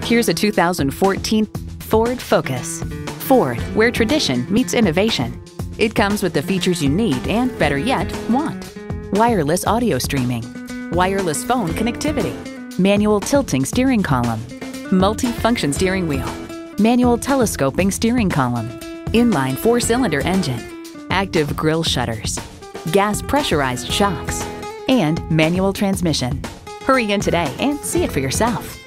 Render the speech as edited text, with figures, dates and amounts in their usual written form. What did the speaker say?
Here's a 2014 Ford Focus. Ford, where tradition meets innovation. It comes with the features you need and, better yet, want. Wireless audio streaming, wireless phone connectivity, manual tilting steering column, multi-function steering wheel, manual telescoping steering column, inline 4-cylinder engine, active grille shutters, gas pressurized shocks, and manual transmission. Hurry in today and see it for yourself.